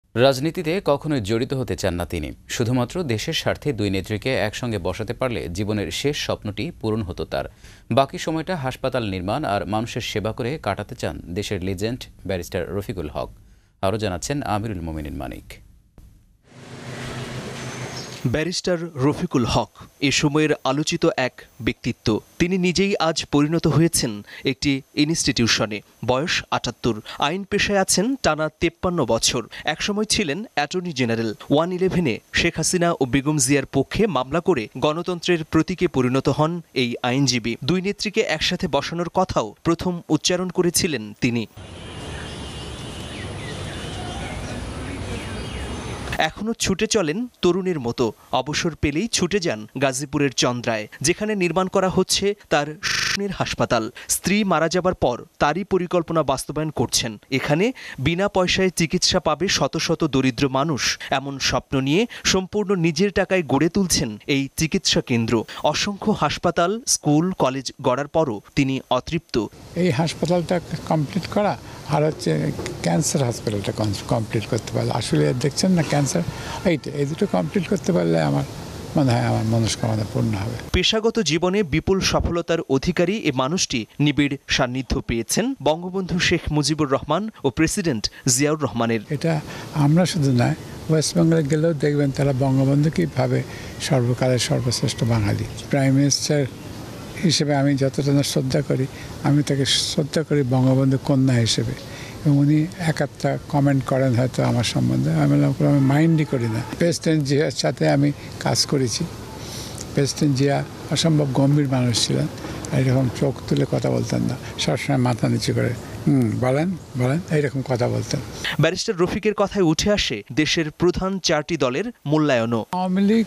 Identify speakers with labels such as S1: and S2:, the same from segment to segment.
S1: রাজনীতিতে কখনোই জড়িত হতে চান না তিনি। শুধুমাত্র দেশের স্বার্থে দুই নেত্রীকে একসঙ্গে বসাতে পারলে জীবনের শেষ স্বপ্নটি পূরণ হতো তার। বাকি সময়টা হাসপাতাল নির্মাণ আর মানুষের সেবা করে কাটাতে চান দেশের লিজেন্ড ব্যারিস্টার রফিকুল হক। আরও জানাচ্ছেন আমিরুল মোমিনিন মানিক।
S2: ব্যারিস্টার রফিকুল হক এ সময়ের আলোচিত এক ব্যক্তিত্ব। তিনি নিজেই আজ পরিণত হয়েছেন একটি ইনস্টিটিউশনে। বয়স ৭৮। আইন পেশায় আছেন টানা ৫৩ বছর। একসময় ছিলেন অ্যাটর্নি জেনারেল। 111-এ শেখ হাসিনা ও বেগম জিয়ার পক্ষে মামলা করে গণতন্ত্রের প্রতীকে পরিণত হন এই আইনজীবী। দুই নেত্রীকে একসাথে বসানোর কথাও প্রথম উচ্চারণ করেছিলেন তিনি। এখনও ছুটে চলেন তরুণের মতো। অবসর পেলেই ছুটে যান গাজীপুরের চন্দ্রায়, যেখানে নির্মাণ করা হচ্ছে তার স্বপ্নের হাসপাতাল। স্ত্রী মারা যাবার পর তারই পরিকল্পনা বাস্তবায়ন করছেন। এখানে বিনা পয়সায় চিকিৎসা পাবে শত শত দরিদ্র মানুষ। এমন স্বপ্ন নিয়ে সম্পূর্ণ নিজের টাকায় গড়ে তুলছেন এই চিকিৎসা কেন্দ্র। অসংখ্য হাসপাতাল, স্কুল, কলেজ গড়ার পরও তিনি অতৃপ্ত।
S3: এই হাসপাতালটা কমপ্লিট করা আর হচ্ছে ক্যান্সার হসপিটালটা কমপ্লিট করতে পারলে, আসলে দেখছেন না ক্যান্সার, এই দুটো কমপ্লিট করতে পারলে আমার মনে হয় আমার মনস্কামনা পূর্ণ হবে।
S2: পেশাগত জীবনে বিপুল সফলতার অধিকারী এ মানুষটি নিবিড় সান্নিধ্য পেয়েছেন বঙ্গবন্ধু শেখ মুজিবুর রহমান ও প্রেসিডেন্ট জিয়াউর রহমানের।
S3: এটা আমরা শুধু নয়, ওয়েস্ট বেঙ্গলে গেলেও দেখবেন তারা বঙ্গবন্ধুকেই ভাবে সর্বকালের সর্বশ্রেষ্ঠ বাঙালি। প্রাইম মিনিস্টার হিসেবে আমি যতটা শ্রদ্ধা করি, আমি তাকে শ্রদ্ধা করি বঙ্গবন্ধু কন্যা হিসেবে। এবং উনি এক একটা কমেন্ট করেন হয়তো আমার সম্বন্ধে, আমি মাইন্ডই করি না। প্রেসিডেন্ট জিয়ার সাথে আমি কাজ করেছি। প্রেসিডেন্ট জিয়া অসম্ভব গম্ভীর মানুষ ছিলেন, এরকম চোখ তুলে কথা বলতেন না, সবসময় মাথা নিচু করে বলেন বলেন এইরকম কথা বলতেন।
S2: ব্যারিস্টার রফিকের কথায় উঠে আসে দেশের প্রধান 4টি দলের মূল্যায়নও।
S3: আওয়ামী লীগ,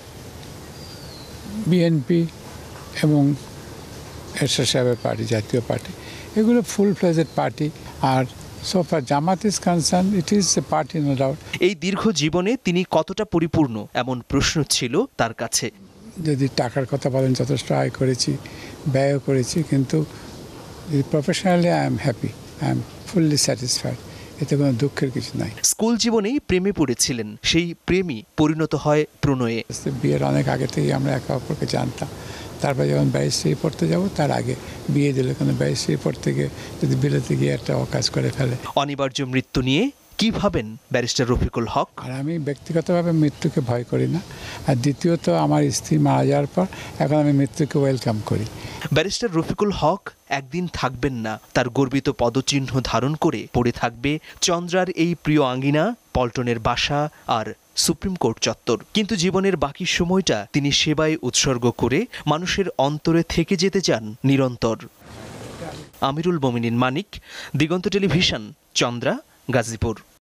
S3: বিএনপি এবং এরশাদ সাহেবের পার্টি, জাতীয় পার্টি, এগুলো ফুল ফ্লেজেড পার্টি। আর so far Jamaat is concerned, it is a party no doubt.
S2: এই দীর্ঘ জীবনে তিনি কতটা পরিপূর্ণ, এমন প্রশ্ন ছিল তার কাছে।
S3: যদি টাকার কথা বলেন, যথেষ্ট আয় করেছি, ব্যয়ও করেছি, কিন্তু professionally I am happy, I am fully satisfied. এতে কোনো দুঃখের কিছু নাই।
S2: স্কুল জীবনেই প্রেমে পড়েছিলেন, সেই প্রেমই পরিণত হয় প্রণয়ে।
S3: বিয়ের অনেক আগে থেকেই আমরা একে অপরকে জানতাম। তারপরে যখন ব্যারিস্টারি পড়তে যাব, তার আগে বিয়ে দিলে কোনো ব্যারিস্টারি পড়তে গিয়ে যদি বিলেতে গিয়ে একটা অকাজ করে ফেলে।
S2: অনিবার্য মৃত্যু নিয়ে কি ভাবেন ব্যারিস্টার রফিকুল হক?
S3: আর আমি ব্যক্তিগতভাবে মৃত্যুকে ভয় করি না। আর দ্বিতীয়ত, আমার স্ত্রী মারা যাওয়ার পর এখন আমি মৃত্যুকে ওয়েলকাম করি।
S2: ব্যারিস্টার রফিকুল হক একদিন থাকবেন না। তার গর্বিত পদচিহ্ন ধারণ করে পড়ে থাকবে চন্দ্রার এই প্রিয় আঙ্গিনা, পল্টনের বাসা আর সুপ্রিম কোর্ট চত্বর। কিন্তু জীবনের বাকি সময়টা তিনি সেবায় উৎসর্গ করে মানুষের অন্তরে থেকে যেতে চান নিরন্তর। আমিরুল মোমিনিন মানিক, দিগন্ত টেলিভিশন, চন্দ্রা, গাজীপুর।